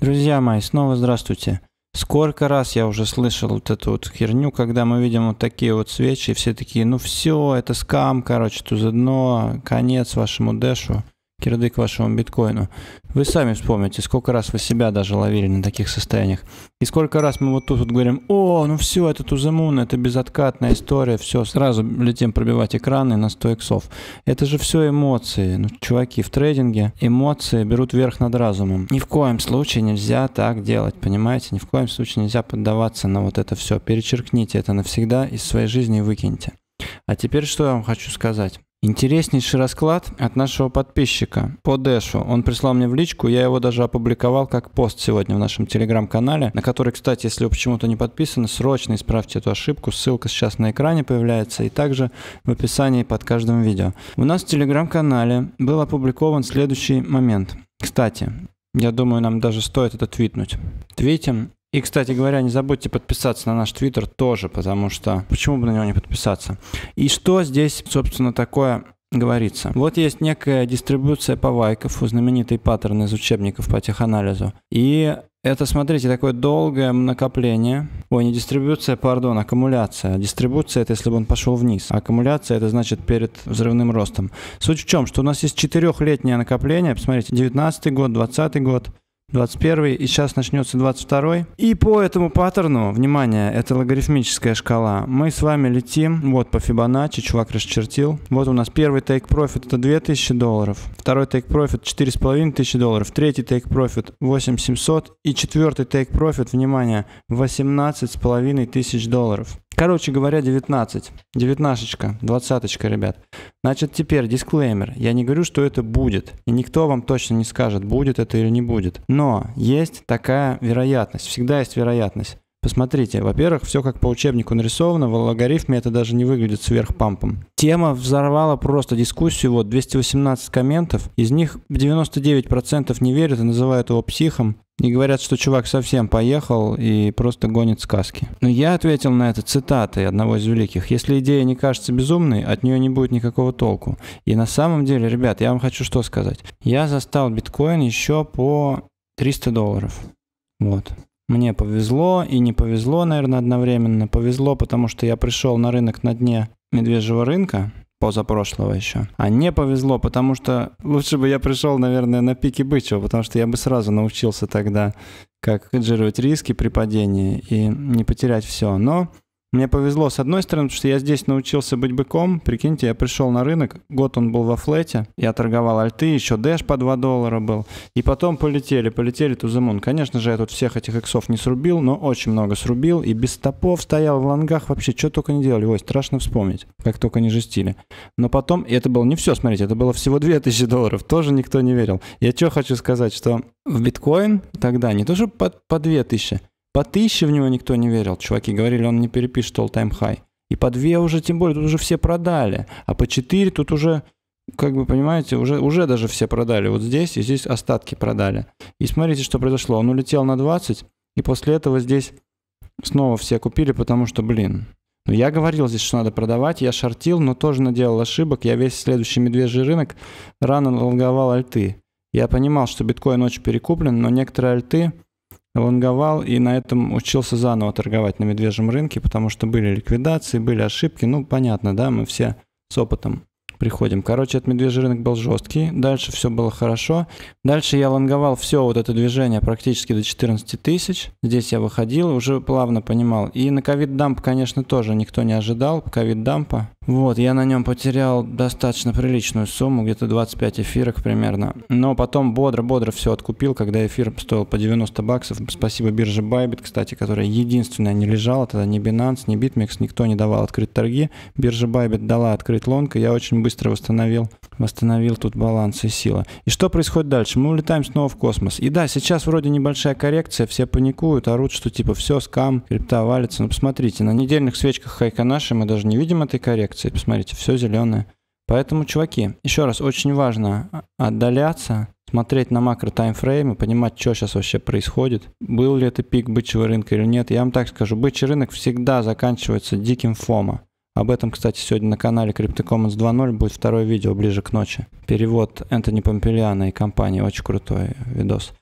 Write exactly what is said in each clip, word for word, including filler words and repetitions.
Друзья мои, снова здравствуйте. Сколько раз я уже слышал вот эту вот херню, когда мы видим вот такие вот свечи, и все такие, ну все, это скам, короче, тузадно, конец вашему дэшу, кирдык вашему биткоину. Вы сами вспомните, сколько раз вы себя даже ловили на таких состояниях. И сколько раз мы вот тут вот говорим, о, ну все, это туземун, это безоткатная история, все, сразу летим пробивать экраны на сто иксов. Это же все эмоции. Ну, чуваки, в трейдинге эмоции берут верх над разумом. Ни в коем случае нельзя так делать, понимаете? Ни в коем случае нельзя поддаваться на вот это все. Перечеркните это навсегда из своей жизни и выкиньте. А теперь что я вам хочу сказать. Интереснейший расклад от нашего подписчика по дэшу. Он прислал мне в личку, я его даже опубликовал как пост сегодня в нашем телеграм-канале, на который, кстати, если вы почему-то не подписаны, срочно исправьте эту ошибку. Ссылка сейчас на экране появляется и также в описании под каждым видео. У нас в телеграм-канале был опубликован следующий момент. Кстати, я думаю, нам даже стоит это твитнуть. Твитим. И, кстати говоря, не забудьте подписаться на наш твиттер тоже, потому что почему бы на него не подписаться? И что здесь, собственно, такое говорится? Вот есть некая дистрибуция по Вайкофу, знаменитый паттерн из учебников по теханализу. И это, смотрите, такое долгое накопление. Ой, не дистрибуция, пардон, аккумуляция. Дистрибуция — это если бы он пошел вниз. А аккумуляция — это значит перед взрывным ростом. Суть в чем? Что у нас есть четырехлетнее накопление. Посмотрите, девятнадцатый год, двадцатый год. двадцать первый, и сейчас начнется двадцать второй. И по этому паттерну, внимание, это логарифмическая шкала, мы с вами летим, вот по Фибоначчи, чувак расчертил. Вот у нас первый take profit это две тысячи долларов, второй take profit четыре с половиной тысячи долларов, третий take profit восемь тысяч семьсот и четвертый take profit, внимание, восемнадцать с половиной тысяч долларов. Короче говоря, девятнадцать. Девятнашечка, двадцаточка, ребят. Значит, теперь дисклеймер. Я не говорю, что это будет. И никто вам точно не скажет, будет это или не будет. Но есть такая вероятность. Всегда есть вероятность. Посмотрите, во-первых, все как по учебнику нарисовано, в логарифме это даже не выглядит сверхпампом. Тема взорвала просто дискуссию, вот двести восемнадцать комментов, из них девяносто девять процентов не верят и называют его психом. И говорят, что чувак совсем поехал и просто гонит сказки. Но я ответил на это цитатой одного из великих. Если идея не кажется безумной, от нее не будет никакого толку. И на самом деле, ребят, я вам хочу что сказать. Я застал биткоин еще по триста долларов. Вот. Мне повезло и не повезло, наверное, одновременно. Повезло, потому что я пришел на рынок на дне медвежьего рынка, позапрошлого еще. А не повезло, потому что лучше бы я пришел, наверное, на пике бычьего, потому что я бы сразу научился тогда, как хеджировать риски при падении и не потерять все. Но мне повезло с одной стороны, потому что я здесь научился быть быком. Прикиньте, я пришел на рынок, год он был во флете, я торговал альты, еще дэш по два доллара был. И потом полетели, полетели туземун. Конечно же, я тут всех этих иксов не срубил, но очень много срубил. И без стопов стоял в лонгах, вообще что только не делали. Ой, страшно вспомнить, как только не жестили. Но потом, и это было не все, смотрите, это было всего две тысячи долларов, тоже никто не верил. Я что хочу сказать, что в биткоин тогда не то, что по, по две тысячи, по тысяче в него никто не верил. Чуваки говорили, он не перепишет all-time high. И по две уже, тем более, тут уже все продали. А по четыре тут уже, как бы, понимаете, уже, уже даже все продали. Вот здесь и здесь остатки продали. И смотрите, что произошло. Он улетел на двадцать, и после этого здесь снова все купили, потому что, блин. Ну, я говорил здесь, что надо продавать. Я шортил, но тоже наделал ошибок. Я весь следующий медвежий рынок рано лонговал альты. Я понимал, что биткоин очень перекуплен, но некоторые альты лонговал и на этом учился заново торговать на медвежьем рынке, потому что были ликвидации, были ошибки. Ну, понятно, да, мы все с опытом приходим. Короче, этот медвежий рынок был жесткий, дальше все было хорошо. Дальше я лонговал все вот это движение практически до четырнадцати тысяч. Здесь я выходил, уже плавно понимал. И на ковид-дамп, конечно, тоже никто не ожидал, ковид-дампа. Вот, я на нем потерял достаточно приличную сумму, где-то двадцать пять эфирок примерно. Но потом бодро-бодро все откупил, когда эфир стоил по девяносто баксов. Спасибо бирже Bybit, кстати, которая единственная не лежала. Тогда ни Binance, ни BitMEX, никто не давал открыть торги. Биржа Bybit дала открыть лонг, и я очень быстро восстановил, восстановил тут баланс и сила. И что происходит дальше? Мы улетаем снова в космос. И да, сейчас вроде небольшая коррекция, все паникуют, орут, что типа все, скам, крипта валится. Но посмотрите, на недельных свечках Хайконаши мы даже не видим этой коррекции. Посмотрите, все зеленое. Поэтому, чуваки, еще раз, очень важно отдаляться, смотреть на макро-таймфреймы, понимать, что сейчас вообще происходит. Был ли это пик бычьего рынка или нет. Я вам так скажу, бычий рынок всегда заканчивается диким фомо. Об этом, кстати, сегодня на канале CryptoCommons два ноль будет второе видео ближе к ночи. Перевод Энтони Помпилиано и компании, очень крутой видос.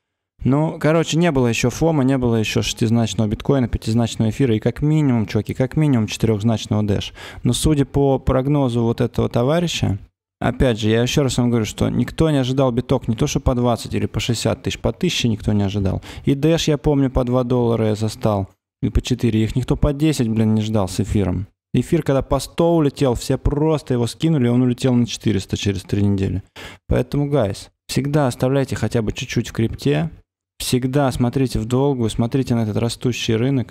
Ну, короче, не было еще фома, не было еще шестизначного биткоина, пятизначного эфира и как минимум, чуваки, как минимум четырехзначного Dash. Но судя по прогнозу вот этого товарища, опять же, я еще раз вам говорю, что никто не ожидал биток не то, что по двадцать или по шестьдесят тысяч, по тысяче никто не ожидал. И Dash, я помню, по два доллара я застал, и по четыре. Их никто по десять, блин, не ждал с эфиром. Эфир, когда по сто улетел, все просто его скинули, и он улетел на четыреста через три недели. Поэтому, гайс, всегда оставляйте хотя бы чуть-чуть в крипте, всегда смотрите в долгую, смотрите на этот растущий рынок.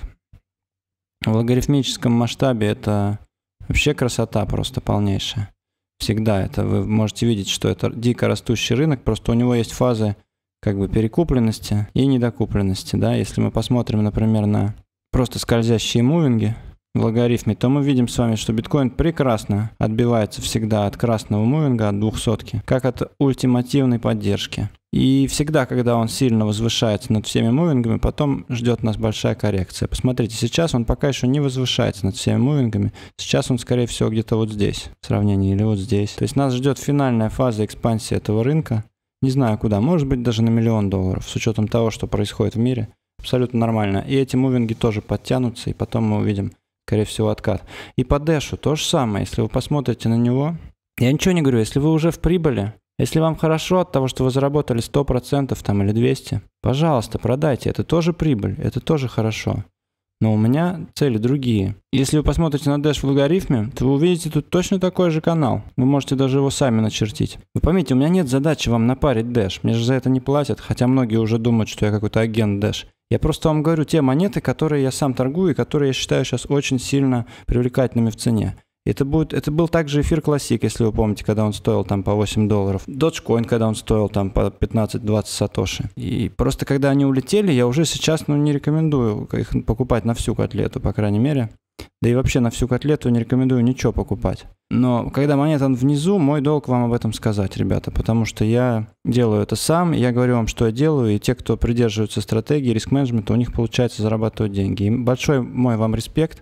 В логарифмическом масштабе это вообще красота просто полнейшая. Всегда это вы можете видеть, что это дико растущий рынок, просто у него есть фазы как бы перекупленности и недокупленности. Да? Если мы посмотрим, например, на просто скользящие мувинги в логарифме, то мы видим с вами, что биткоин прекрасно отбивается всегда от красного мувинга, от двухсотки, как от ультимативной поддержки. И всегда, когда он сильно возвышается над всеми мувингами, потом ждет нас большая коррекция. Посмотрите, сейчас он пока еще не возвышается над всеми мувингами. Сейчас он, скорее всего, где-то вот здесь, в сравнении, или вот здесь. То есть нас ждет финальная фаза экспансии этого рынка. Не знаю куда, может быть даже на миллион долларов, с учетом того, что происходит в мире. Абсолютно нормально. И эти мувинги тоже подтянутся, и потом мы увидим, скорее всего, откат. И по Дэшу то же самое. Если вы посмотрите на него, я ничего не говорю, если вы уже в прибыли, если вам хорошо от того, что вы заработали сто процентов там или двести процентов, пожалуйста, продайте. Это тоже прибыль, это тоже хорошо. Но у меня цели другие. Если вы посмотрите на Dash в логарифме, то вы увидите тут точно такой же канал. Вы можете даже его сами начертить. Вы поймите, у меня нет задачи вам напарить Dash. Мне же за это не платят, хотя многие уже думают, что я какой-то агент Dash. Я просто вам говорю те монеты, которые я сам торгую и которые я считаю сейчас очень сильно привлекательными в цене. Это, будет, это был также эфир Classic, если вы помните, когда он стоил там по восемь долларов. Dogecoin, когда он стоил там по пятнадцать-двадцать сатоши. И просто когда они улетели, я уже сейчас ну, не рекомендую их покупать на всю котлету, по крайней мере. Да и вообще на всю котлету не рекомендую ничего покупать. Но когда монета внизу, мой долг вам об этом сказать, ребята. Потому что я делаю это сам, я говорю вам, что я делаю. И те, кто придерживаются стратегии риск-менеджмента, у них получается зарабатывать деньги. И большой мой вам респект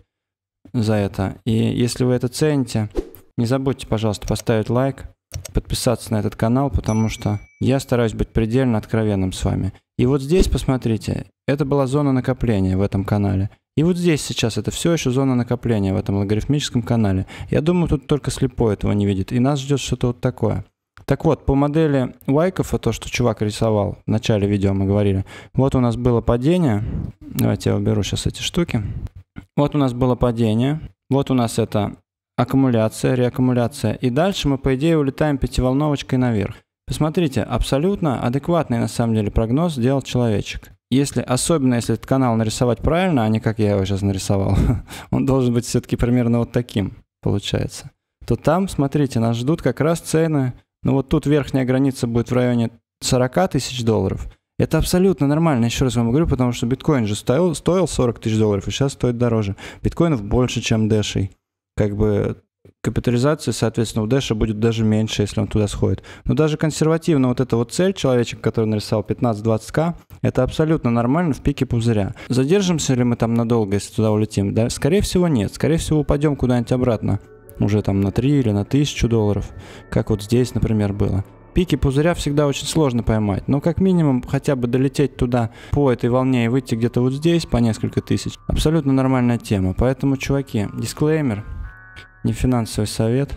за это. И если вы это цените, не забудьте, пожалуйста, поставить лайк, подписаться на этот канал, потому что я стараюсь быть предельно откровенным с вами. И вот здесь, посмотрите, это была зона накопления в этом канале. И вот здесь сейчас это все еще зона накопления в этом логарифмическом канале. Я думаю, тут только слепой этого не видит. И нас ждет что-то вот такое. Так вот, по модели Уайкофа, то, что чувак рисовал в начале видео, мы говорили, вот у нас было падение. Давайте я уберу сейчас эти штуки. Вот у нас было падение, вот у нас это аккумуляция, реаккумуляция, и дальше мы, по идее, улетаем пятиволновочкой наверх. Посмотрите, абсолютно адекватный, на самом деле, прогноз сделал человечек. Если, особенно если этот канал нарисовать правильно, а не как я его сейчас нарисовал, он должен быть все-таки примерно вот таким, получается, то там, смотрите, нас ждут как раз цены, ну вот тут верхняя граница будет в районе сорок тысяч долларов. Это абсолютно нормально, еще раз вам говорю, потому что биткоин же стоил, стоил сорок тысяч долларов, и сейчас стоит дороже. Биткоинов больше, чем дэшей. Как бы капитализация, соответственно, у дэша будет даже меньше, если он туда сходит. Но даже консервативно вот эта вот цель, человечек, который нарисовал пятнадцать-двадцать ка, это абсолютно нормально в пике пузыря. Задержимся ли мы там надолго, если туда улетим? Да, скорее всего, нет. Скорее всего, упадем куда-нибудь обратно. Уже там на три или на тысячу долларов, как вот здесь, например, было. Пики пузыря всегда очень сложно поймать, но как минимум хотя бы долететь туда по этой волне и выйти где-то вот здесь по несколько тысяч. Абсолютно нормальная тема. Поэтому, чуваки, дисклеймер, не финансовый совет.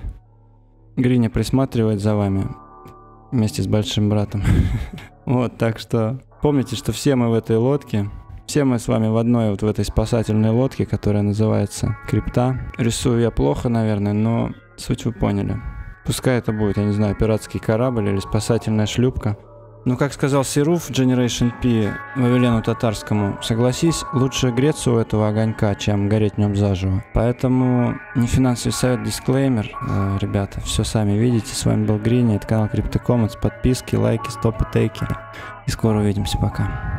Гриня присматривает за вами вместе с большим братом. Вот, так что помните, что все мы в этой лодке. Все мы с вами в одной вот в этой спасательной лодке, которая называется крипта. Рисую я плохо, наверное, но суть вы поняли. Пускай это будет, я не знаю, пиратский корабль или спасательная шлюпка. Но, как сказал Сируф Generation P Вавилену Татарскому, согласись, лучше греться у этого огонька, чем гореть в нем заживо. Поэтому не финансовый совет, дисклеймер. Э, ребята, все сами видите. С вами был Гриня, это канал CryptoCommons. Подписки, лайки, стопы, тейки. И скоро увидимся, пока.